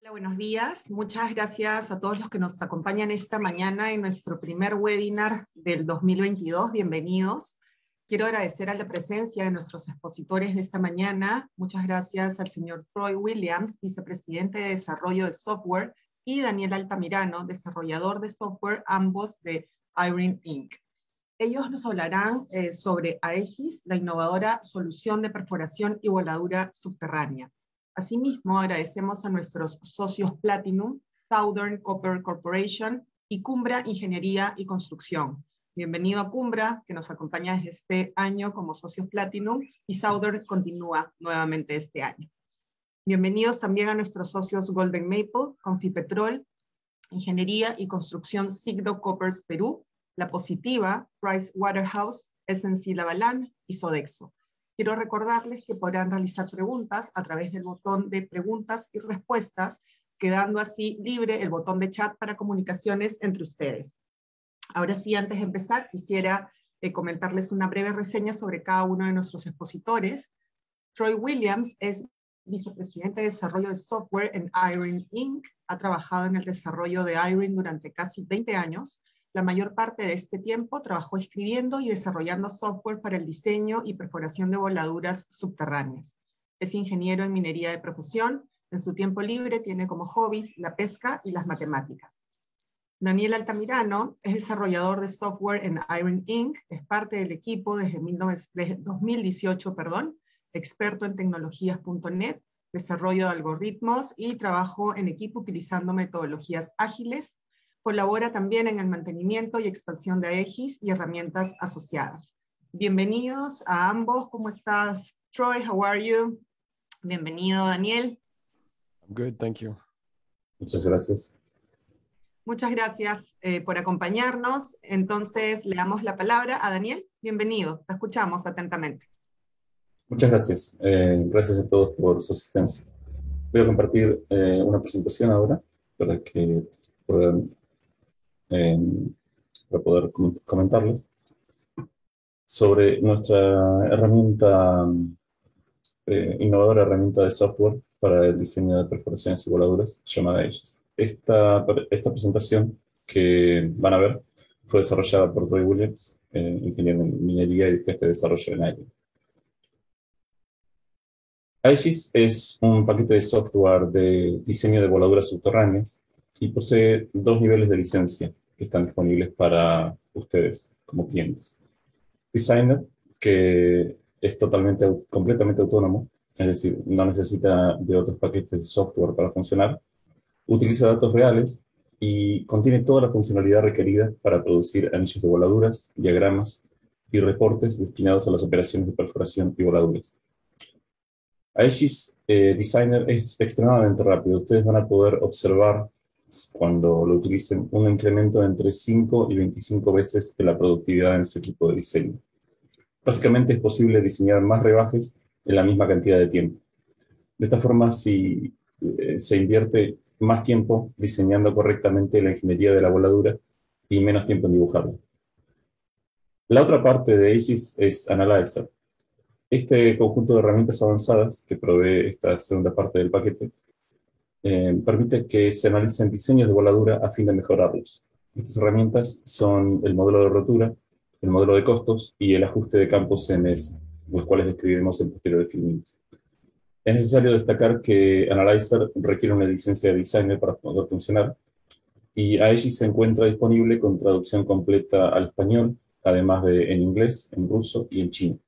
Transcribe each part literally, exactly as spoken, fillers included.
Hola, buenos días. Muchas gracias a todos los que nos acompañan esta mañana en nuestro primer webinar del dos mil veintidós. Bienvenidos. Quiero agradecer a la presencia de nuestros expositores de esta mañana. Muchas gracias al señor Troy Williams, vicepresidente de Desarrollo de Software, y Daniel Altamirano, desarrollador de software, ambos de Iron incorporated. Ellos nos hablarán eh, sobre Aegis, la innovadora solución de perforación y voladura subterránea. Asimismo, agradecemos a nuestros socios Platinum, Southern Copper Corporation y Cumbra Ingeniería y Construcción. Bienvenido a Cumbra, que nos acompaña desde este año como socios Platinum, y Southern continúa nuevamente este año. Bienvenidos también a nuestros socios Golden Maple, Confipetrol, Ingeniería y Construcción Sigdo Coppers Perú, La Positiva, Price Waterhouse, S N C Lavalin y Sodexo. Quiero recordarles que podrán realizar preguntas a través del botón de preguntas y respuestas, quedando así libre el botón de chat para comunicaciones entre ustedes. Ahora sí, antes de empezar, quisiera eh, comentarles una breve reseña sobre cada uno de nuestros expositores. Troy Williams es vicepresidente de desarrollo de software en Iron incorporated. Ha trabajado en el desarrollo de Iron durante casi veinte años. La mayor parte de este tiempo trabajó escribiendo y desarrollando software para el diseño y perforación de voladuras subterráneas. Es ingeniero en minería de profesión. En su tiempo libre tiene como hobbies la pesca y las matemáticas. Daniel Altamirano es desarrollador de software en Iron incorporated. Es parte del equipo desde dos mil dieciocho, perdón, experto en tecnologías punto net, desarrollo de algoritmos y trabajo en equipo utilizando metodologías ágiles. Colabora también en el mantenimiento y expansión de Aegis y herramientas asociadas. Bienvenidos a ambos. ¿Cómo estás, Troy? How are you? Bienvenido, Daniel. I'm good, thank you. Muchas gracias. Muchas gracias eh, por acompañarnos. Entonces, le damos la palabra a Daniel. Bienvenido. Te escuchamos atentamente. Muchas gracias. Eh, gracias a todos por su asistencia. Voy a compartir eh, una presentación ahora para que puedan Eh, para poder comentarles sobre nuestra herramienta, eh, innovadora herramienta de software para el diseño de perforaciones y voladuras llamada Aegis. Esta, esta presentación que van a ver fue desarrollada por Troy Williams, eh, ingeniero en minería y jefe de desarrollo en Iron. Aegis es un paquete de software de diseño de voladuras subterráneas y posee dos niveles de licencia que están disponibles para ustedes como clientes. Designer, que es totalmente, completamente autónomo, es decir, no necesita de otros paquetes de software para funcionar, utiliza datos reales y contiene toda la funcionalidad requerida para producir anillos de voladuras, diagramas y reportes destinados a las operaciones de perforación y voladuras. Aegis eh, Designer es extremadamente rápido. Ustedes van a poder observar, cuando lo utilicen, un incremento de entre cinco y veinticinco veces de la productividad en su equipo de diseño. Básicamente es posible diseñar más rebajes en la misma cantidad de tiempo. De esta forma, si eh, se invierte más tiempo diseñando correctamente la ingeniería de la voladura y menos tiempo en dibujarla. La otra parte de Aegis es Analyzer. Este conjunto de herramientas avanzadas que provee esta segunda parte del paquete eh, permite que se analicen diseños de voladura a fin de mejorarlos. Estas herramientas son el modelo de rotura, el modelo de costos y el ajuste de campos C M S, los cuales describiremos en posteriores filmes. Es necesario destacar que Analyzer requiere una licencia de Designer para poder funcionar, y Aegis se encuentra disponible con traducción completa al español, además de en inglés, en ruso y en chino.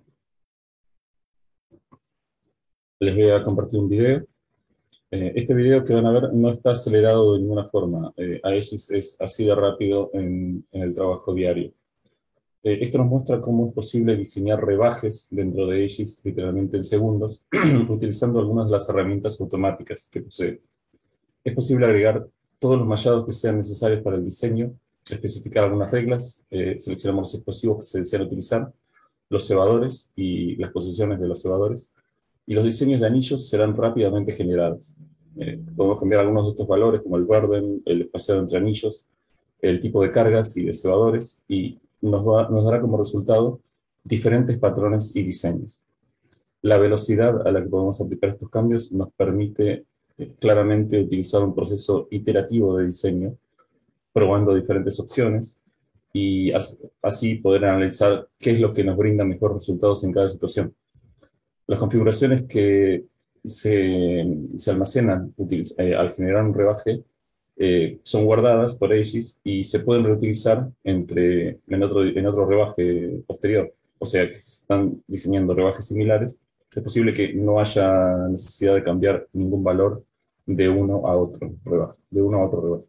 Les voy a compartir un video. Eh, este video que van a ver no está acelerado de ninguna forma. Eh, Aegis es así de rápido en, en el trabajo diario. Eh, esto nos muestra cómo es posible diseñar rebajes dentro de Aegis literalmente en segundos, utilizando algunas de las herramientas automáticas que posee. Es posible agregar todos los mallados que sean necesarios para el diseño, especificar algunas reglas, eh, seleccionamos los explosivos que se desean utilizar, los cebadores y las posiciones de los cebadores, y los diseños de anillos serán rápidamente generados. Eh, podemos cambiar algunos de estos valores, como el burden, el espaciado entre anillos, el tipo de cargas y de cebadores, y nos, va, nos dará como resultado diferentes patrones y diseños. La velocidad a la que podemos aplicar estos cambios nos permite eh, claramente utilizar un proceso iterativo de diseño, probando diferentes opciones, y así poder analizar qué es lo que nos brinda mejores resultados en cada situación. Las configuraciones que se, se almacenan eh, al generar un rebaje eh, son guardadas por Aegis y se pueden reutilizar entre, en, otro, en otro rebaje posterior. O sea, que si están diseñando rebajes similares, es posible que no haya necesidad de cambiar ningún valor de uno a otro rebaje, de uno a otro rebaje.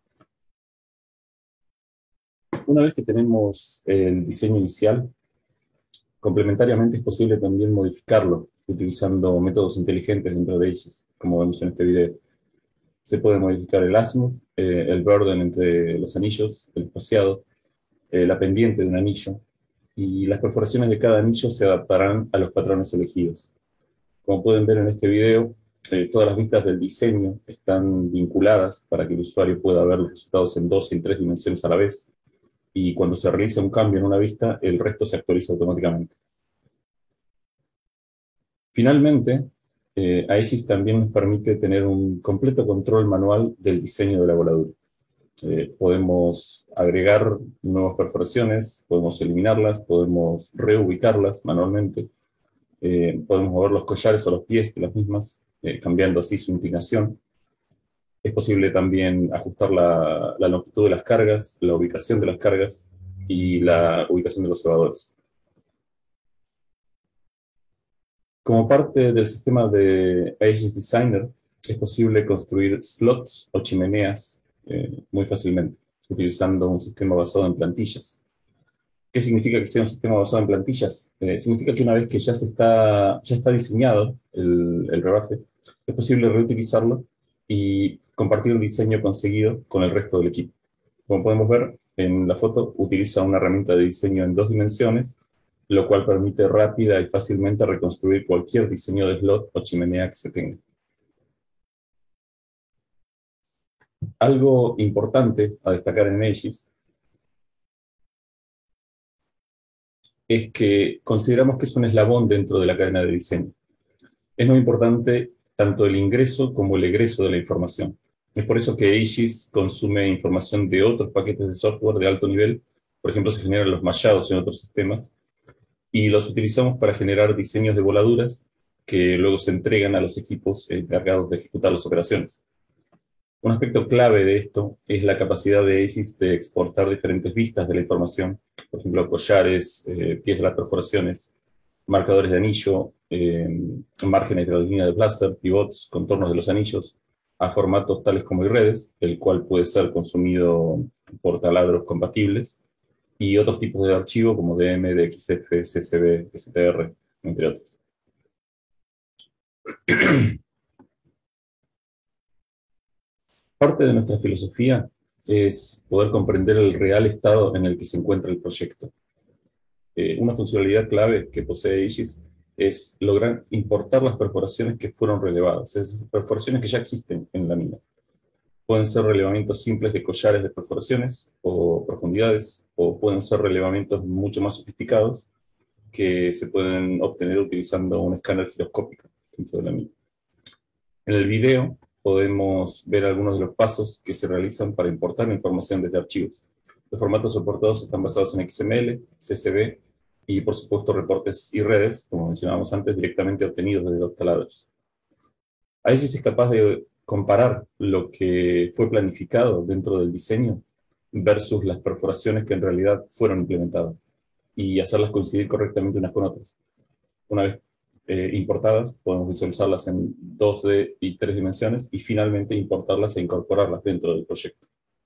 Una vez que tenemos el diseño inicial, complementariamente es posible también modificarlo utilizando métodos inteligentes dentro de Aegis, como vemos en este video. Se puede modificar el azimuth, eh, el burden entre los anillos, el espaciado, eh, la pendiente de un anillo, y las perforaciones de cada anillo se adaptarán a los patrones elegidos. Como pueden ver en este video, eh, todas las vistas del diseño están vinculadas para que el usuario pueda ver los resultados en dos y en tres dimensiones a la vez, y cuando se realiza un cambio en una vista, el resto se actualiza automáticamente. Finalmente, eh, Aegis también nos permite tener un completo control manual del diseño de la voladura. Eh, podemos agregar nuevas perforaciones, podemos eliminarlas, podemos reubicarlas manualmente, eh, podemos mover los collares o los pies de las mismas, eh, cambiando así su inclinación. Es posible también ajustar la, la longitud de las cargas, la ubicación de las cargas y la ubicación de los cebadores. Como parte del sistema de Aegis Designer, es posible construir slots o chimeneas eh, muy fácilmente, utilizando un sistema basado en plantillas. ¿Qué significa que sea un sistema basado en plantillas? Eh, significa que una vez que ya, se está, ya está diseñado el, el rebaje, es posible reutilizarlo y compartir el diseño conseguido con el resto del equipo. Como podemos ver en la foto, utiliza una herramienta de diseño en dos dimensiones, lo cual permite rápida y fácilmente reconstruir cualquier diseño de slot o chimenea que se tenga. Algo importante a destacar en Aegis es que consideramos que es un eslabón dentro de la cadena de diseño. Es muy importante tanto el ingreso como el egreso de la información. Es por eso que Aegis consume información de otros paquetes de software de alto nivel. Por ejemplo, se generan los mallados en otros sistemas, y los utilizamos para generar diseños de voladuras que luego se entregan a los equipos encargados de ejecutar las operaciones. Un aspecto clave de esto es la capacidad de Aegis de exportar diferentes vistas de la información, por ejemplo, collares, eh, pies de las perforaciones, marcadores de anillo, eh, márgenes de la línea de blaster, pivots, contornos de los anillos, a formatos tales como redes, el cual puede ser consumido por taladros compatibles, y otros tipos de archivo como D M, D X F, C S V, S T R, entre otros. Parte de nuestra filosofía es poder comprender el real estado en el que se encuentra el proyecto. Eh, una funcionalidad clave que posee Aegis es lograr importar las perforaciones que fueron relevadas, esas perforaciones que ya existen en la mina. Pueden ser relevamientos simples de collares de perforaciones o profundidades, o pueden ser relevamientos mucho más sofisticados que se pueden obtener utilizando un escáner giroscópico dentro de la mina. En el video podemos ver algunos de los pasos que se realizan para importar la información desde archivos. Los formatos soportados están basados en X M L, C S V y, por supuesto, reportes y redes, como mencionábamos antes, directamente obtenidos desde los taladros. Aegis es capaz de comparar lo que fue planificado dentro del diseño versus las perforaciones que en realidad fueron implementadas y hacerlas coincidir correctamente unas con otras. Una vez eh, importadas, podemos visualizarlas en dos D y tres dimensiones y finalmente importarlas e incorporarlas dentro del proyecto.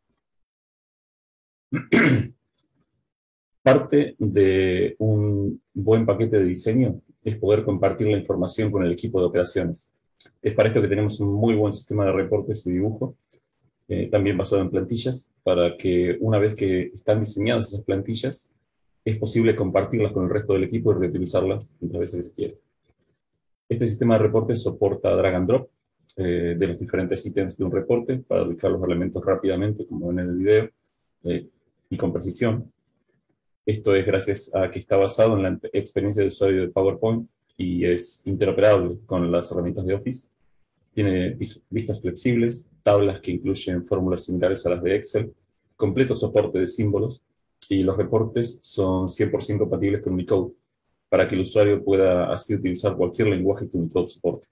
Parte de un buen paquete de diseño es poder compartir la información con el equipo de operaciones. Es para esto que tenemos un muy buen sistema de reportes y dibujo, eh, también basado en plantillas, para que una vez que están diseñadas esas plantillas, es posible compartirlas con el resto del equipo y reutilizarlas las veces que se quiera. Este sistema de reportes soporta drag and drop eh, de los diferentes ítems de un reporte para ubicar los elementos rápidamente, como ven en el video, eh, y con precisión. Esto es gracias a que está basado en la experiencia de usuario de PowerPoint y es interoperable con las herramientas de Office. Tiene vis- vistas flexibles, tablas que incluyen fórmulas similares a las de Excel, completo soporte de símbolos, y los reportes son cien por ciento compatibles con Unicode, para que el usuario pueda así utilizar cualquier lenguaje que Unicode soporte.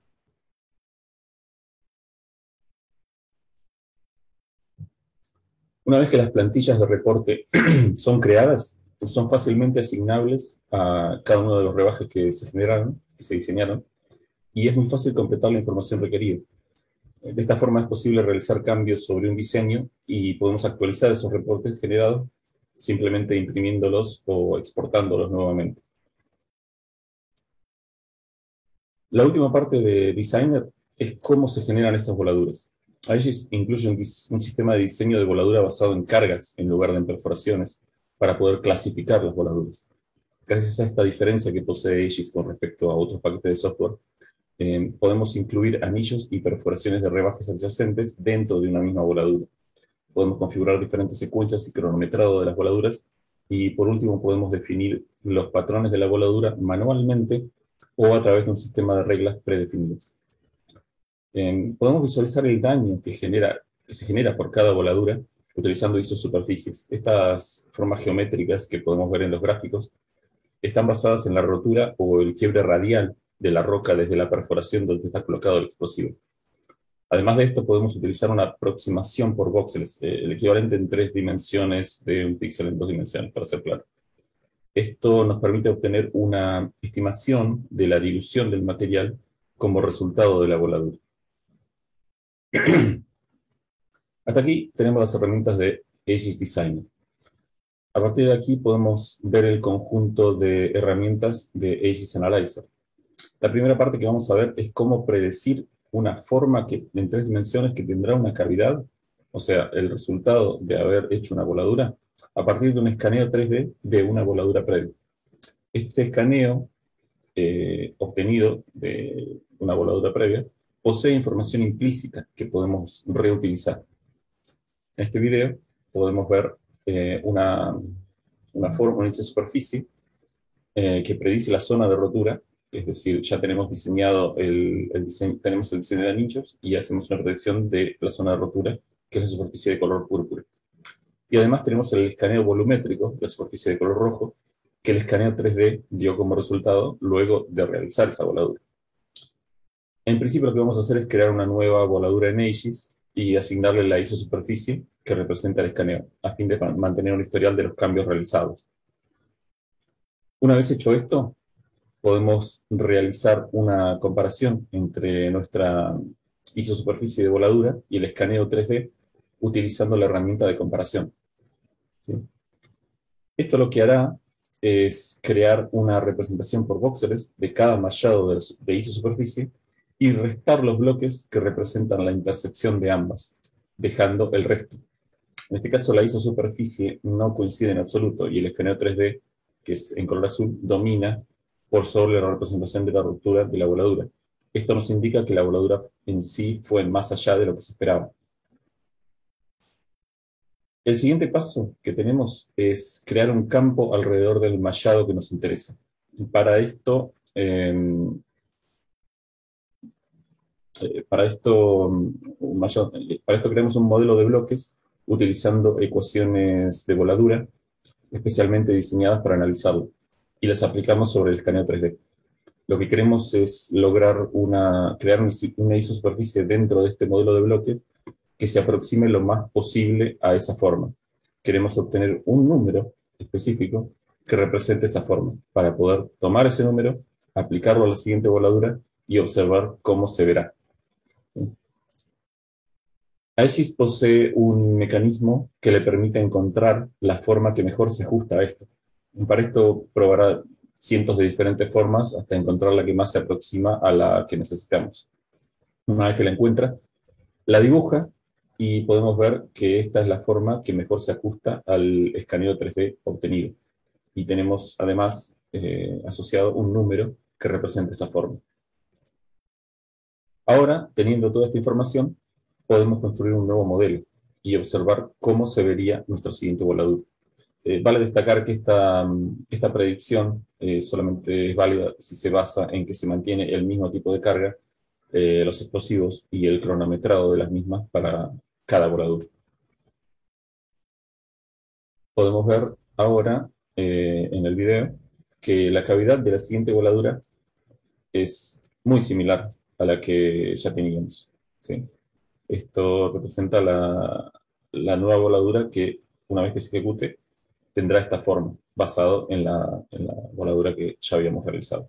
Una vez que las plantillas de reporte son creadas, son fácilmente asignables a cada uno de los rebajes que se generaron, que se diseñaron, y es muy fácil completar la información requerida. De esta forma es posible realizar cambios sobre un diseño y podemos actualizar esos reportes generados simplemente imprimiéndolos o exportándolos nuevamente. La última parte de Designer es cómo se generan estas voladuras. Aegis incluye un, un sistema de diseño de voladura basado en cargas en lugar de en perforaciones para poder clasificar las voladuras. Gracias a esta diferencia que posee Aegis con respecto a otros paquetes de software, eh, podemos incluir anillos y perforaciones de rebajes adyacentes dentro de una misma voladura. Podemos configurar diferentes secuencias y cronometrado de las voladuras, y por último podemos definir los patrones de la voladura manualmente o a través de un sistema de reglas predefinidas. Eh, podemos visualizar el daño que, genera, que se genera por cada voladura utilizando isosuperficies. Estas formas geométricas que podemos ver en los gráficos están basadas en la rotura o el quiebre radial de la roca desde la perforación donde está colocado el explosivo. Además de esto, podemos utilizar una aproximación por voxels, eh, el equivalente en tres dimensiones de un píxel en dos dimensiones, para ser claro. Esto nos permite obtener una estimación de la dilución del material como resultado de la voladura. Hasta aquí tenemos las herramientas de Aegis Designer. A partir de aquí podemos ver el conjunto de herramientas de Aegis Analyzer. La primera parte que vamos a ver es cómo predecir una forma que, en tres dimensiones que tendrá una cavidad, o sea, el resultado de haber hecho una voladura, a partir de un escaneo tres D de una voladura previa. Este escaneo eh, obtenido de una voladura previa posee información implícita que podemos reutilizar. En este video podemos ver eh, una, una forma, una superficie eh, que predice la zona de rotura. Es decir, ya tenemos diseñado el, el diseño, tenemos el diseño de anillos y hacemos una predicción de la zona de rotura, que es la superficie de color púrpura. Y además tenemos el escaneo volumétrico, la superficie de color rojo, que el escaneo tres D dio como resultado luego de realizar esa voladura. En principio lo que vamos a hacer es crear una nueva voladura en Aegis y asignarle la isosuperficie que representa el escaneo, a fin de mantener un historial de los cambios realizados. Una vez hecho esto, podemos realizar una comparación entre nuestra isosuperficie de voladura y el escaneo tres D utilizando la herramienta de comparación. ¿Sí? Esto lo que hará es crear una representación por voxeles de cada mallado de, de isosuperficie y restar los bloques que representan la intersección de ambas, dejando el resto. En este caso la isosuperficie no coincide en absoluto y el escaneo tres D, que es en color azul, domina por sobre la representación de la ruptura de la voladura. Esto nos indica que la voladura en sí fue más allá de lo que se esperaba. El siguiente paso que tenemos es crear un campo alrededor del mallado que nos interesa. Para esto, eh, para esto, un mallado, para esto creamos un modelo de bloques utilizando ecuaciones de voladura, especialmente diseñadas para analizarlo, y las aplicamos sobre el escaneo tres D. Lo que queremos es lograr una, crear una isosuperficie dentro de este modelo de bloques que se aproxime lo más posible a esa forma. Queremos obtener un número específico que represente esa forma, para poder tomar ese número, aplicarlo a la siguiente voladura y observar cómo se verá. ¿Sí? Aegis posee un mecanismo que le permite encontrar la forma que mejor se ajusta a esto. Para esto probará cientos de diferentes formas hasta encontrar la que más se aproxima a la que necesitamos. Una vez que la encuentra, la dibuja y podemos ver que esta es la forma que mejor se ajusta al escaneo tres D obtenido. Y tenemos además eh, asociado un número que representa esa forma. Ahora, teniendo toda esta información, podemos construir un nuevo modelo y observar cómo se vería nuestro siguiente voladura. Eh, vale destacar que esta, esta predicción eh, solamente es válida si se basa en que se mantiene el mismo tipo de carga eh, los explosivos y el cronometrado de las mismas para cada voladura. Podemos ver ahora eh, en el video que la cavidad de la siguiente voladura es muy similar a la que ya teníamos, ¿sí? Esto representa la, la nueva voladura que, una vez que se ejecute, tendrá esta forma, basado en la, en la voladura que ya habíamos realizado.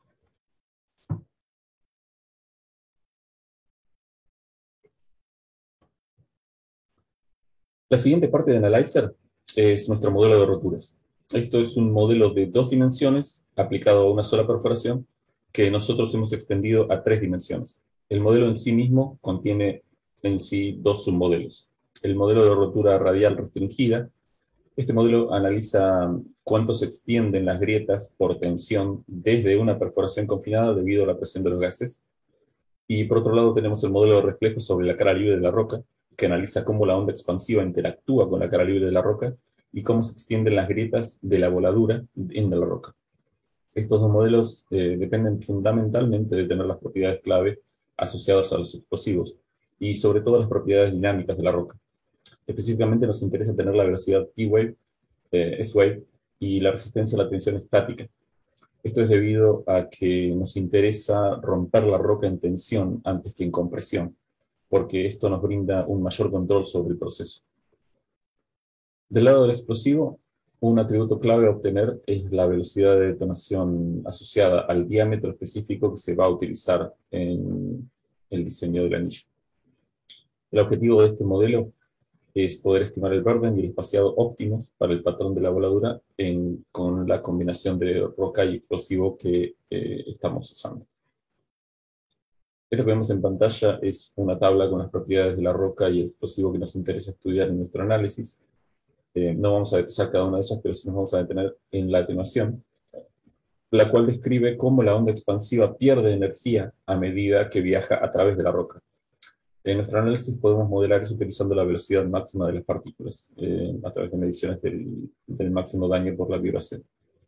La siguiente parte de Analyzer es nuestro modelo de roturas. Esto es un modelo de dos dimensiones aplicado a una sola perforación que nosotros hemos extendido a tres dimensiones. El modelo en sí mismo contiene en sí dos submodelos. El modelo de rotura radial restringida. Este modelo analiza cuánto se extienden las grietas por tensión desde una perforación confinada debido a la presión de los gases. Y por otro lado tenemos el modelo de reflejo sobre la cara libre de la roca, que analiza cómo la onda expansiva interactúa con la cara libre de la roca y cómo se extienden las grietas de la voladura en la roca. Estos dos modelos eh, dependen fundamentalmente de tener las propiedades clave asociadas a los explosivos y sobre todo las propiedades dinámicas de la roca. Específicamente nos interesa tener la velocidad P-wave, eh, S-wave y la resistencia a la tensión estática. Esto es debido a que nos interesa romper la roca en tensión antes que en compresión, porque esto nos brinda un mayor control sobre el proceso. Del lado del explosivo, un atributo clave a obtener es la velocidad de detonación asociada al diámetro específico que se va a utilizar en el diseño del anillo. El objetivo de este modelo es poder estimar el burden y el espaciado óptimos para el patrón de la voladura en, con la combinación de roca y explosivo que eh, estamos usando. Esto que vemos en pantalla es una tabla con las propiedades de la roca y el explosivo que nos interesa estudiar en nuestro análisis. Eh, no vamos a detallar cada una de ellas, pero sí nos vamos a detener en la atenuación, la cual describe cómo la onda expansiva pierde energía a medida que viaja a través de la roca. En nuestro análisis podemos modelar eso utilizando la velocidad máxima de las partículas, eh, a través de mediciones del, del máximo daño por la vibración.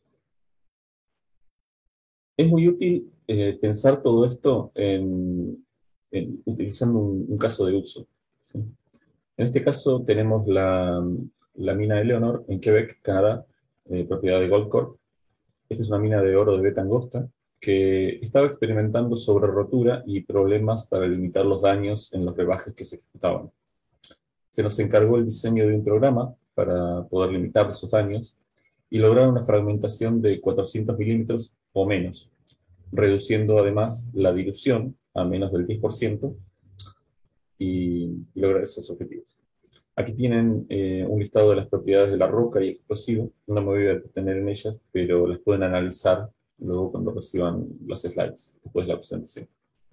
Es muy útil eh, pensar todo esto en, en, utilizando un, un caso de uso, ¿sí? En este caso tenemos la, la mina Eleanor en Quebec, Canadá, eh, propiedad de Goldcorp. Esta es una mina de oro de beta angosta que estaba experimentando sobre rotura y problemas para limitar los daños en los rebajes que se ejecutaban. Se nos encargó el diseño de un programa para poder limitar esos daños y lograr una fragmentación de cuatrocientos milímetros o menos, reduciendo además la dilución a menos del diez por ciento y, y lograr esos objetivos. Aquí tienen eh, un listado de las propiedades de la roca y explosivo. No me voy a detener en ellas, pero las pueden analizar luego cuando reciban los slides, después de la presentación.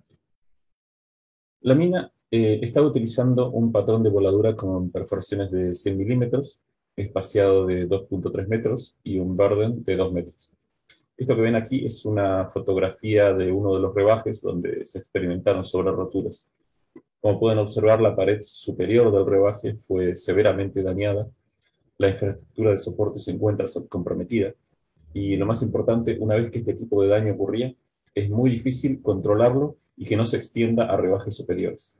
La mina eh, estaba utilizando un patrón de voladura con perforaciones de cien milímetros, espaciado de dos punto tres metros y un burden de dos metros. Esto que ven aquí es una fotografía de uno de los rebajes donde se experimentaron sobre roturas. Como pueden observar, la pared superior del rebaje fue severamente dañada, la infraestructura de soporte se encuentra comprometida, y lo más importante, una vez que este tipo de daño ocurría, es muy difícil controlarlo y que no se extienda a rebajes superiores.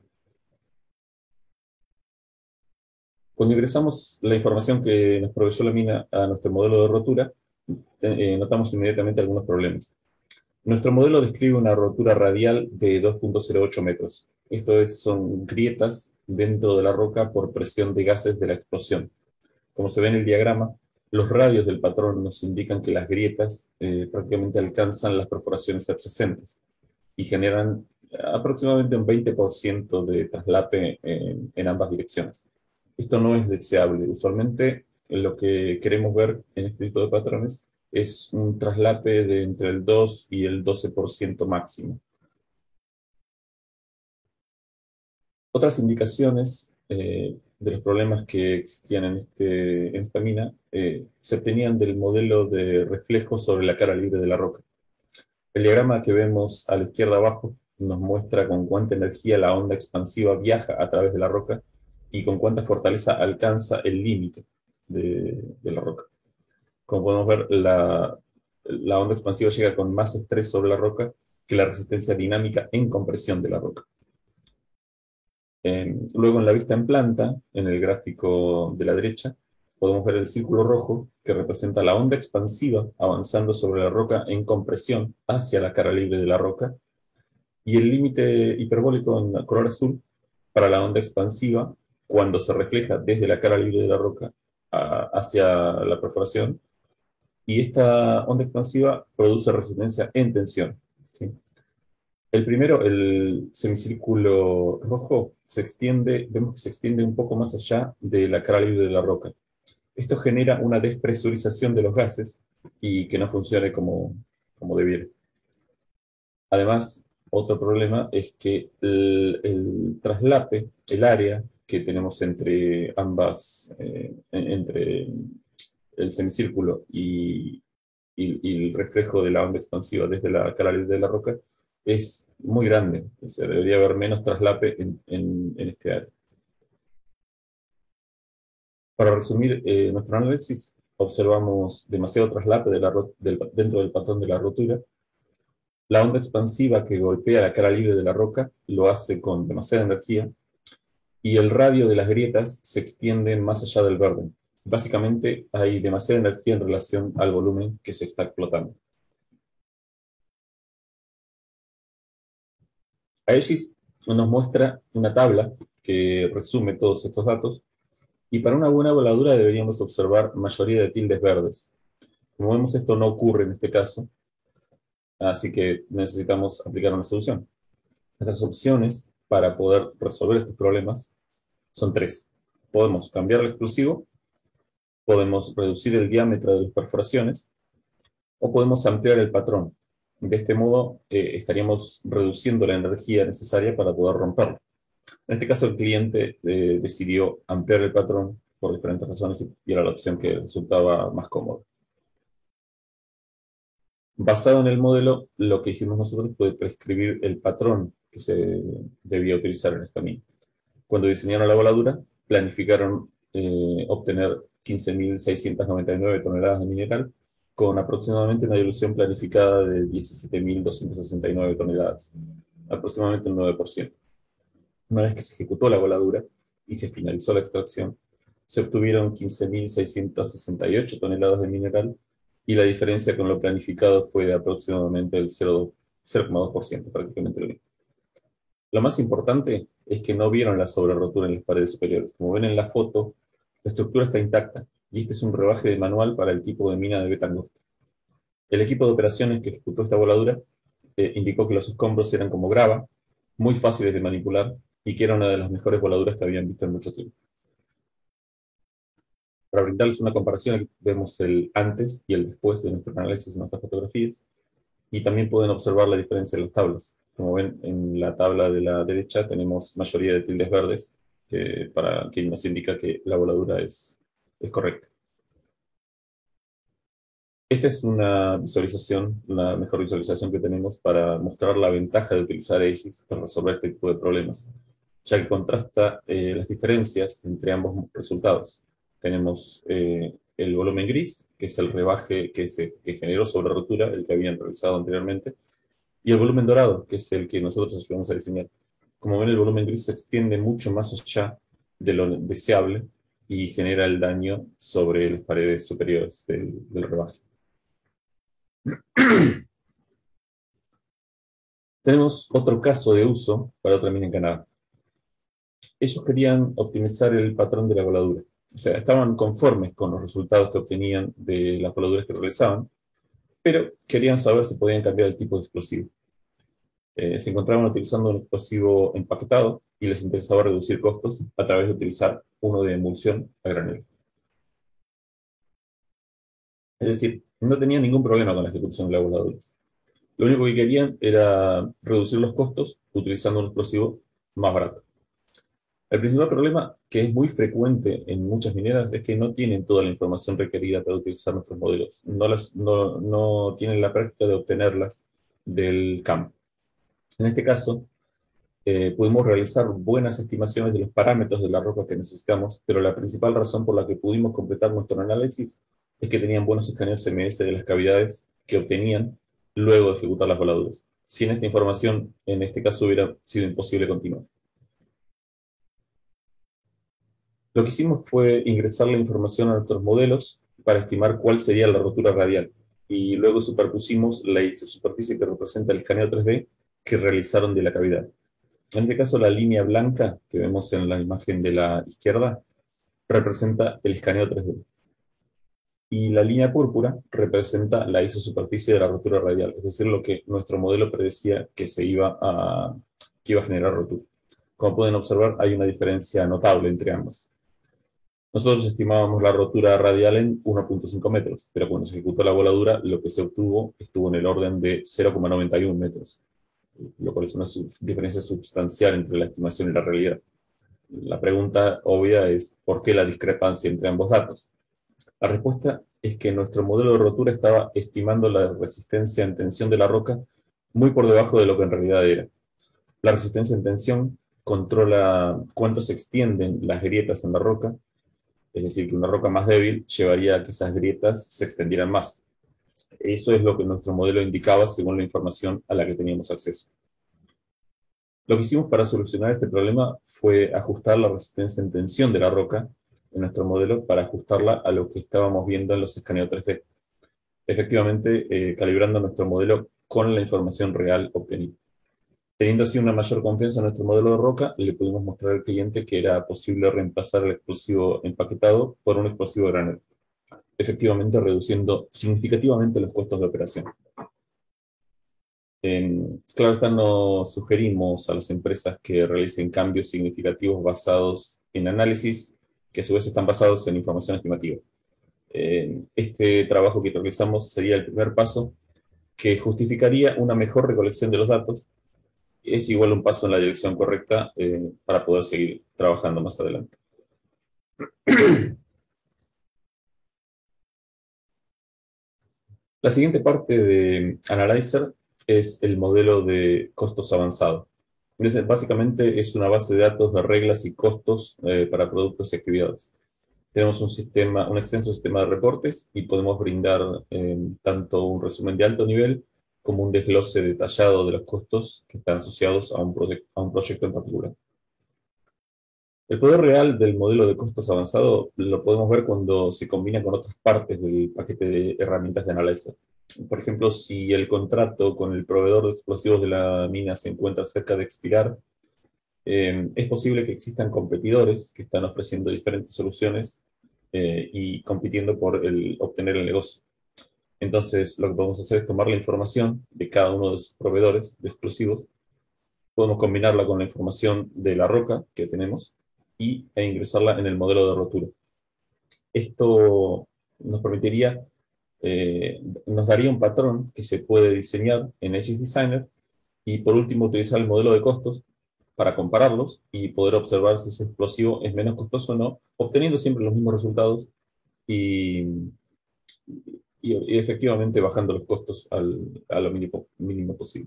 Cuando ingresamos la información que nos proveyó la mina a nuestro modelo de rotura, eh, notamos inmediatamente algunos problemas. Nuestro modelo describe una rotura radial de dos punto cero ocho metros. Esto es, son grietas dentro de la roca por presión de gases de la explosión. Como se ve en el diagrama, los radios del patrón nos indican que las grietas eh, prácticamente alcanzan las perforaciones adyacentes y generan aproximadamente un veinte por ciento de traslape en, en ambas direcciones. Esto no es deseable. Usualmente lo que queremos ver en este tipo de patrones es un traslape de entre el dos y el doce por ciento máximo. Otras indicaciones eh, de los problemas que existían en, este, en esta mina eh, se obtenían del modelo de reflejo sobre la cara libre de la roca. El diagrama que vemos a la izquierda abajo nos muestra con cuánta energía la onda expansiva viaja a través de la roca y con cuánta fortaleza alcanza el límite de, de la roca. Como podemos ver, la, la onda expansiva llega con más estrés sobre la roca que la resistencia dinámica en compresión de la roca. Eh, luego en la vista en planta, en el gráfico de la derecha, podemos ver el círculo rojo que representa la onda expansiva avanzando sobre la roca en compresión hacia la cara libre de la roca, y el límite hiperbólico en color azul para la onda expansiva cuando se refleja desde la cara libre de la roca a, hacia la perforación, y esta onda expansiva produce resistencia en tensión, ¿sí? El primero, el semicírculo rojo, se extiende, vemos que se extiende un poco más allá de la cara libre de la roca. Esto genera una despresurización de los gases y que no funcione como, como debiera. Además, otro problema es que el, el traslape, el área que tenemos entre ambas, eh, entre el semicírculo y, y, y el reflejo de la onda expansiva desde la cara libre de la roca, es muy grande. O sea, debería haber menos traslape en, en, en este área. Para resumir eh, nuestro análisis, observamos demasiado traslape de la, del, dentro del patrón de la rotura. La onda expansiva que golpea la cara libre de la roca lo hace con demasiada energía, y el radio de las grietas se extiende más allá del verde. Básicamente hay demasiada energía en relación al volumen que se está explotando. Aegis nos muestra una tabla que resume todos estos datos, y para una buena voladura deberíamos observar mayoría de tildes verdes. Como vemos, esto no ocurre en este caso, así que necesitamos aplicar una solución. Nuestras opciones para poder resolver estos problemas son tres. Podemos cambiar el explosivo, podemos reducir el diámetro de las perforaciones, o podemos ampliar el patrón. De este modo, eh, estaríamos reduciendo la energía necesaria para poder romperlo. En este caso, el cliente eh, decidió ampliar el patrón por diferentes razones y era la opción que resultaba más cómoda. Basado en el modelo, lo que hicimos nosotros fue prescribir el patrón que se debía utilizar en esta mina. Cuando diseñaron la voladura, planificaron eh, obtener quince mil seiscientas noventa y nueve toneladas de mineral, con aproximadamente una dilución planificada de diecisiete mil doscientas sesenta y nueve toneladas, aproximadamente un nueve por ciento. Una vez que se ejecutó la voladura y se finalizó la extracción, se obtuvieron quince mil seiscientas sesenta y ocho toneladas de mineral, y la diferencia con lo planificado fue de aproximadamente el cero coma dos por ciento, prácticamente lo mismo. Lo más importante es que no vieron la sobrerotura en las paredes superiores. Como ven en la foto, la estructura está intacta, y este es un rebaje de manual para el tipo de mina de Betangosto. El equipo de operaciones que ejecutó esta voladura eh, indicó que los escombros eran como grava, muy fáciles de manipular, y que era una de las mejores voladuras que habían visto en mucho tiempo. Para brindarles una comparación, aquí vemos el antes y el después de nuestro análisis en nuestras fotografías, y también pueden observar la diferencia en las tablas. Como ven, en la tabla de la derecha tenemos mayoría de tildes verdes, eh, para que nos indica que la voladura es, es correcta. Esta es una visualización, la mejor visualización que tenemos para mostrar la ventaja de utilizar Aegis para resolver este tipo de problemas, ya que contrasta eh, las diferencias entre ambos resultados. Tenemos eh, el volumen gris, que es el rebaje que, se, que generó sobre rotura, el que habían realizado anteriormente, y el volumen dorado, que es el que nosotros ayudamos a diseñar. Como ven, el volumen gris se extiende mucho más allá de lo deseable y genera el daño sobre las paredes superiores del, del rebaje. Tenemos otro caso de uso para otra mina en Canadá. Ellos querían optimizar el patrón de la voladura. O sea, estaban conformes con los resultados que obtenían de las voladuras que realizaban, pero querían saber si podían cambiar el tipo de explosivo. Eh, se encontraban utilizando un explosivo empaquetado y les interesaba reducir costos a través de utilizar uno de emulsión a granel. Es decir, no tenían ningún problema con la ejecución de las voladuras. Lo único que querían era reducir los costos utilizando un explosivo más barato. El principal problema, que es muy frecuente en muchas mineras, es que no tienen toda la información requerida para utilizar nuestros modelos. No, las, no, no tienen la práctica de obtenerlas del campo. En este caso, eh, pudimos realizar buenas estimaciones de los parámetros de la roca que necesitamos, pero la principal razón por la que pudimos completar nuestro análisis es que tenían buenos escaneos C M S de las cavidades que obtenían luego de ejecutar las voladuras. Sin esta información, en este caso hubiera sido imposible continuar. Lo que hicimos fue ingresar la información a nuestros modelos para estimar cuál sería la rotura radial, y luego superpusimos la superficie que representa el escaneo tres D que realizaron de la cavidad. En este caso, la línea blanca que vemos en la imagen de la izquierda representa el escaneo tres D. Y la línea púrpura representa la isosuperficie de la rotura radial, es decir, lo que nuestro modelo predecía que se iba a, que iba a generar rotura. Como pueden observar, hay una diferencia notable entre ambas. Nosotros estimábamos la rotura radial en uno punto cinco metros, pero cuando se ejecutó la voladura, lo que se obtuvo estuvo en el orden de cero coma noventa y uno metros, lo cual es una sub diferencia sustancial entre la estimación y la realidad. La pregunta obvia es, ¿por qué la discrepancia entre ambos datos? La respuesta es que nuestro modelo de rotura estaba estimando la resistencia en tensión de la roca muy por debajo de lo que en realidad era. La resistencia en tensión controla cuánto se extienden las grietas en la roca, es decir, que una roca más débil llevaría a que esas grietas se extendieran más. Eso es lo que nuestro modelo indicaba según la información a la que teníamos acceso. Lo que hicimos para solucionar este problema fue ajustar la resistencia en tensión de la roca en nuestro modelo para ajustarla a lo que estábamos viendo en los escaneos tres D. Efectivamente, eh, calibrando nuestro modelo con la información real obtenida. Teniendo así una mayor confianza en nuestro modelo de roca, le pudimos mostrar al cliente que era posible reemplazar el explosivo empaquetado por un explosivo de granel, efectivamente reduciendo significativamente los costos de operación. Eh, claro está, no sugerimos a las empresas que realicen cambios significativos basados en análisis, que a su vez están basados en información estimativa. Eh, este trabajo que realizamos sería el primer paso que justificaría una mejor recolección de los datos. Es igual un paso en la dirección correcta eh, para poder seguir trabajando más adelante. La siguiente parte de Analyzer es el modelo de costos avanzado. Es, básicamente es una base de datos de reglas y costos eh, para productos y actividades. Tenemos un, sistema, un extenso sistema de reportes y podemos brindar eh, tanto un resumen de alto nivel como un desglose detallado de los costos que están asociados a un, a un proyecto en particular. El poder real del modelo de costos avanzado lo podemos ver cuando se combina con otras partes del paquete de herramientas de Analyzer. Por ejemplo, si el contrato con el proveedor de explosivos de la mina se encuentra cerca de expirar, eh, es posible que existan competidores que están ofreciendo diferentes soluciones eh, y compitiendo por el, obtener el negocio. Entonces, lo que podemos hacer es tomar la información de cada uno de sus proveedores de explosivos, podemos combinarla con la información de la roca que tenemos y, e ingresarla en el modelo de rotura. Esto nos permitiría, eh, nos daría un patrón que se puede diseñar en Aegis Designer y por último utilizar el modelo de costos para compararlos y poder observar si ese explosivo es menos costoso o no, obteniendo siempre los mismos resultados y, y, y efectivamente bajando los costos al, a lo mínimo, mínimo posible.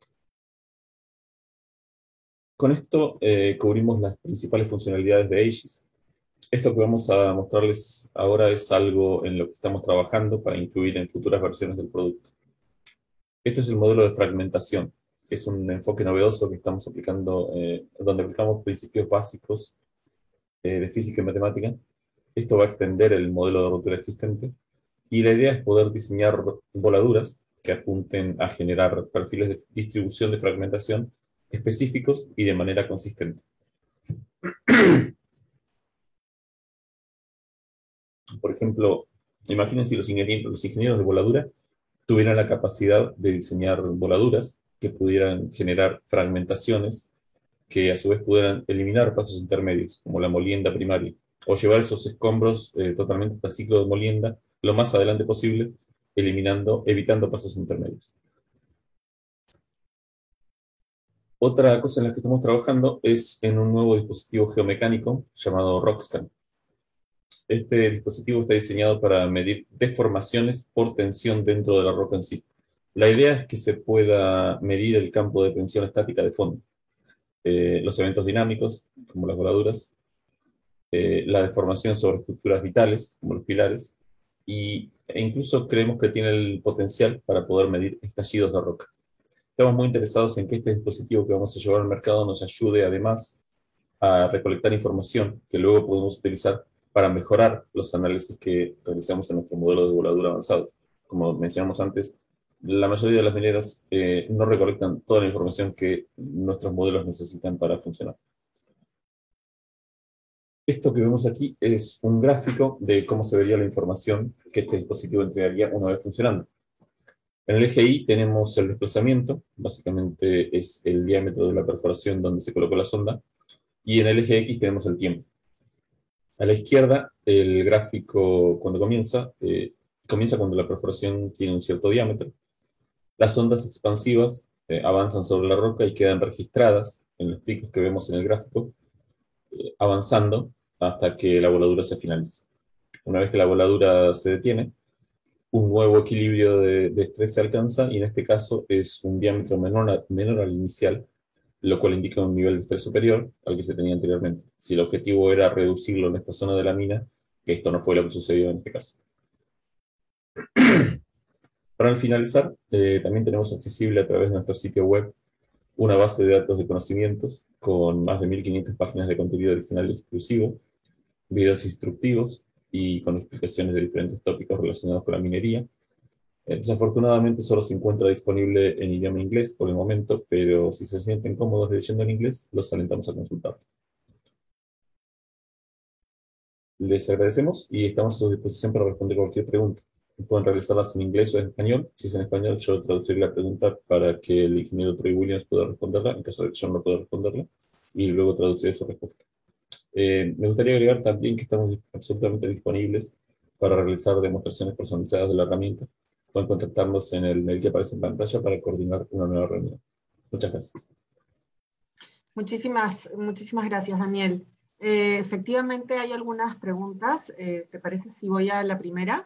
Con esto eh, cubrimos las principales funcionalidades de Aegis. Esto que vamos a mostrarles ahora es algo en lo que estamos trabajando para incluir en futuras versiones del producto. Este es el modelo de fragmentación, que es un enfoque novedoso que estamos aplicando, eh, donde aplicamos principios básicos eh, de física y matemática. Esto va a extender el modelo de rotura existente, y la idea es poder diseñar voladuras que apunten a generar perfiles de distribución de fragmentación específicos y de manera consistente. Por ejemplo, imaginen si los ingenieros, los ingenieros de voladura tuvieran la capacidad de diseñar voladuras que pudieran generar fragmentaciones que a su vez pudieran eliminar pasos intermedios, como la molienda primaria, o llevar esos escombros eh, totalmente hasta el ciclo de molienda lo más adelante posible, eliminando, evitando pasos intermedios. Otra cosa en la que estamos trabajando es en un nuevo dispositivo geomecánico llamado RockScan. Este dispositivo está diseñado para medir deformaciones por tensión dentro de la roca en sí. La idea es que se pueda medir el campo de tensión estática de fondo, eh, los eventos dinámicos, como las voladuras, eh, la deformación sobre estructuras vitales, como los pilares, y, e incluso creemos que tiene el potencial para poder medir estallidos de roca. Estamos muy interesados en que este dispositivo que vamos a llevar al mercado nos ayude además a recolectar información que luego podemos utilizar para mejorar los análisis que realizamos en nuestro modelo de voladura avanzados. Como mencionamos antes, la mayoría de las mineras eh, no recolectan toda la información que nuestros modelos necesitan para funcionar. Esto que vemos aquí es un gráfico de cómo se vería la información que este dispositivo entregaría una vez funcionando. En el eje Y tenemos el desplazamiento, básicamente es el diámetro de la perforación donde se colocó la sonda, y en el eje X tenemos el tiempo. A la izquierda, el gráfico cuando comienza, eh, comienza cuando la perforación tiene un cierto diámetro. Las ondas expansivas eh, avanzan sobre la roca y quedan registradas en los picos que vemos en el gráfico, eh, avanzando hasta que la voladura se finaliza. Una vez que la voladura se detiene, un nuevo equilibrio de, de estrés se alcanza, y en este caso es un diámetro menor, a, menor al inicial, lo cual indica un nivel de estrés superior al que se tenía anteriormente. Si el objetivo era reducirlo en esta zona de la mina, que esto no fue lo que sucedió en este caso. Para finalizar, eh, también tenemos accesible a través de nuestro sitio web una base de datos de conocimientos con más de mil quinientas páginas de contenido adicional exclusivo, videos instructivos y con explicaciones de diferentes tópicos relacionados con la minería. Eh, desafortunadamente solo se encuentra disponible en idioma inglés por el momento, pero si se sienten cómodos leyendo en inglés, los alentamos a consultar. Les agradecemos y estamos a su disposición para responder cualquier pregunta. Pueden realizarlas en inglés o en español. Si es en español, yo traduciré la pregunta para que el ingeniero Troy Williams pueda responderla, en caso de que yo no pueda responderla, y luego traduciré su respuesta. Eh, me gustaría agregar también que estamos absolutamente disponibles para realizar demostraciones personalizadas de la herramienta. Pueden contactarnos en el mail que aparece en pantalla para coordinar una nueva reunión. Muchas gracias. Muchísimas, muchísimas gracias, Daniel. Eh, efectivamente hay algunas preguntas. Eh, ¿te parece si voy a la primera?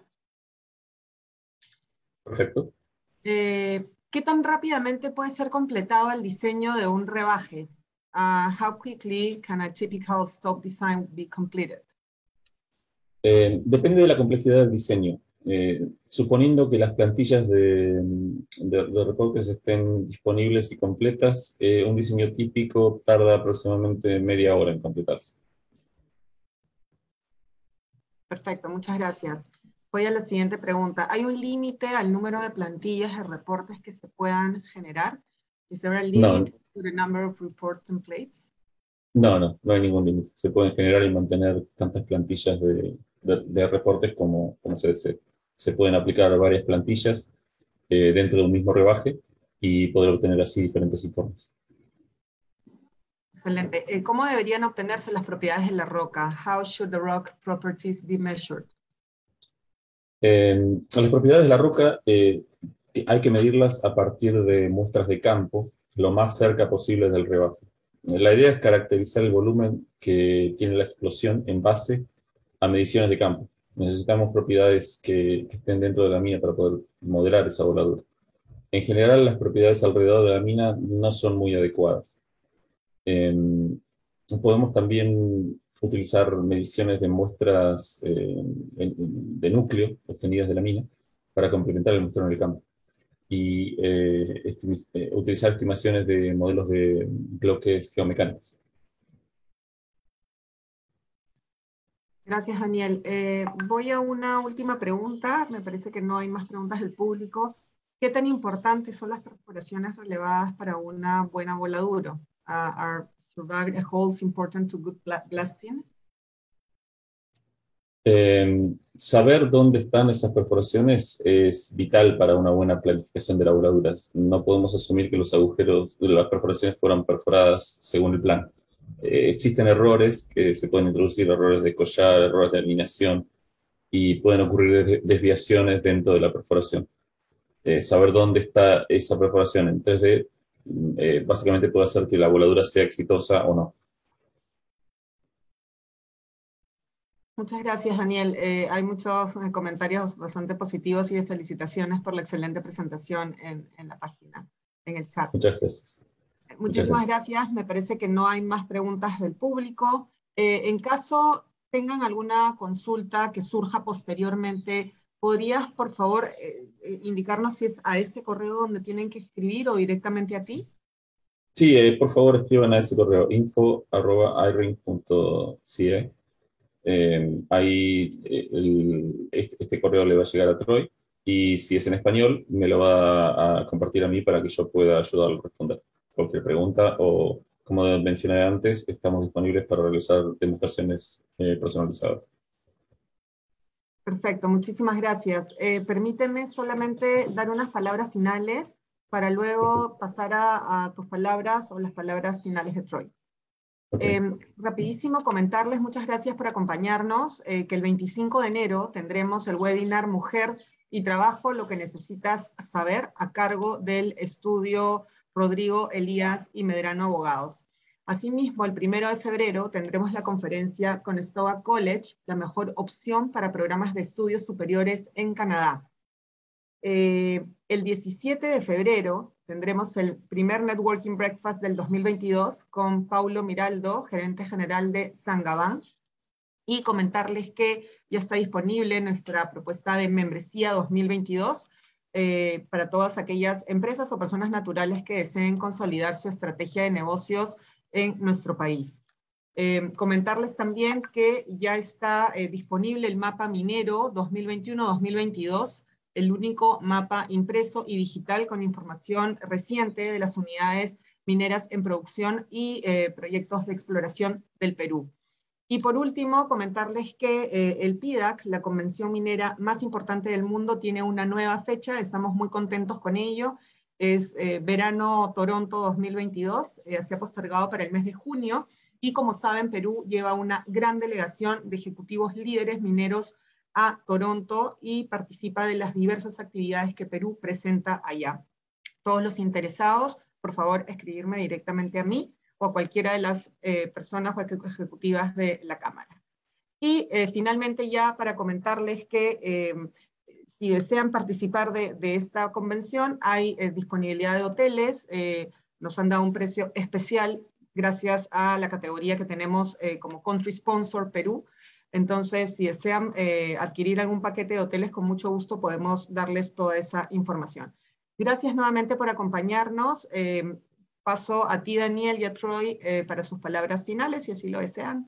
Perfecto. Eh, ¿Qué tan rápidamente puede ser completado el diseño de un rebaje? Uh, how quickly can a typical stope design be completed? Eh, depende de la complejidad del diseño. Eh, suponiendo que las plantillas de, de, de reportes estén disponibles y completas, eh, un diseño típico tarda aproximadamente media hora en completarse. Perfecto, muchas gracias. Voy a la siguiente pregunta. ¿Hay un límite al número de plantillas de reportes que se puedan generar? ¿Is there a limit No. to the number of report templates? No, no, no hay ningún límite. Se pueden generar y mantener tantas plantillas de, de, de reportes como, como se desee. Se pueden aplicar varias plantillas eh, dentro de un mismo rebaje y poder obtener así diferentes informes. Excelente. Eh, ¿Cómo deberían obtenerse las propiedades de la roca? How should the rock properties be measured? Eh, las propiedades de la roca eh, hay que medirlas a partir de muestras de campo, lo más cerca posible del rebaje. La idea es caracterizar el volumen que tiene la explosión en base a mediciones de campo. Necesitamos propiedades que, que estén dentro de la mina para poder modelar esa voladura. En general, las propiedades alrededor de la mina no son muy adecuadas. Eh, podemos también utilizar mediciones de muestras eh, de núcleo obtenidas de la mina para complementar el muestreo en el campo. Y eh, estim eh, utilizar estimaciones de modelos de bloques geomecánicos. Gracias, Daniel. Eh, voy a una última pregunta. Me parece que no hay más preguntas del público. ¿Qué tan importantes son las perforaciones relevadas para una buena voladura? Uh, are survived holes important to good blasting? Eh, saber dónde están esas perforaciones es vital para una buena planificación de las voladuras. No podemos asumir que los agujeros de las perforaciones fueran perforadas según el plan. Eh, existen errores que se pueden introducir, errores de collar, errores de alineación, y pueden ocurrir desviaciones dentro de la perforación. Eh, saber dónde está esa perforación en tres D eh, básicamente puede hacer que la voladura sea exitosa o no. Muchas gracias, Daniel. Eh, hay muchos eh, comentarios bastante positivos y de felicitaciones por la excelente presentación en, en la página, en el chat. Muchas gracias. Muchísimas Muchas gracias. gracias. Me parece que no hay más preguntas del público. Eh, en caso tengan alguna consulta que surja posteriormente ¿podrías, por favor, eh, eh, indicarnos si es a este correo donde tienen que escribir o directamente a ti? Sí, eh, por favor escriban a ese correo info arroba iring punto c a. Eh, ahí eh, el- este, este correo le va a llegar a Troy y si es en español me lo va a compartir a mí para que yo pueda ayudarlo a responder cualquier pregunta o, como mencioné antes, estamos disponibles para realizar demostraciones eh, personalizadas. Perfecto, muchísimas gracias. Eh, permíteme solamente dar unas palabras finales para luego pasar a, a tus palabras o las palabras finales de Troy. Okay. Eh, rapidísimo comentarles, muchas gracias por acompañarnos, eh, que el veinticinco de enero tendremos el webinar Mujer y Trabajo, lo que necesitas saber, a cargo del estudio Rodrigo Elías y Medrano Abogados. Asimismo, el primero de febrero tendremos la conferencia Conestoga College, la mejor opción para programas de estudios superiores en Canadá. Eh, el diecisiete de febrero tendremos el primer Networking Breakfast del dos mil veintidós con Paulo Miraldo, gerente general de Saint-Gobain, y comentarles que ya está disponible nuestra propuesta de membresía dos mil veintidós eh, para todas aquellas empresas o personas naturales que deseen consolidar su estrategia de negocios en nuestro país. Eh, comentarles también que ya está eh, disponible el mapa minero dos mil veintiuno dos mil veintidós, el único mapa impreso y digital con información reciente de las unidades mineras en producción y eh, proyectos de exploración del Perú. Y por último, comentarles que eh, el P I D A C, la convención minera más importante del mundo, tiene una nueva fecha, estamos muy contentos con ello, es eh, verano Toronto dos mil veintidós, eh, se ha postergado para el mes de junio, y como saben, Perú lleva una gran delegación de ejecutivos líderes mineros a Toronto y participa de las diversas actividades que Perú presenta allá. Todos los interesados, por favor, escribirme directamente a mí o a cualquiera de las eh, personas o ejecutivas de la Cámara. Y eh, finalmente ya para comentarles que eh, si desean participar de, de esta convención, hay eh, disponibilidad de hoteles, eh, nos han dado un precio especial gracias a la categoría que tenemos eh, como Country Sponsor Perú. Entonces, si desean eh, adquirir algún paquete de hoteles, con mucho gusto podemos darles toda esa información. Gracias nuevamente por acompañarnos. Eh, paso a ti, Daniel, y a Troy eh, para sus palabras finales, si así lo desean.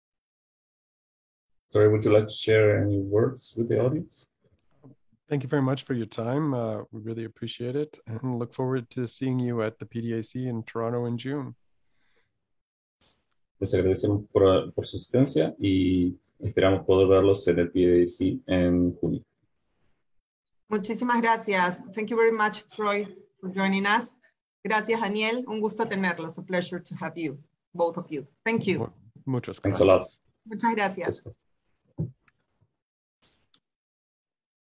Troy, would you like to share any words with the audience? Thank you very much for your time. Uh, we really appreciate it and look forward to seeing you at the P D A C in Toronto in June. Les agradecemos por, por su asistencia y esperamos poder verlos en el P D A C en junio. Muchísimas gracias. Thank you very much, Troy, for joining us. Gracias, Daniel. Un gusto tenerlos. A pleasure to have you, both of you. Thank you. Muchas Thanks a lot. Muchas gracias. Muchas gracias.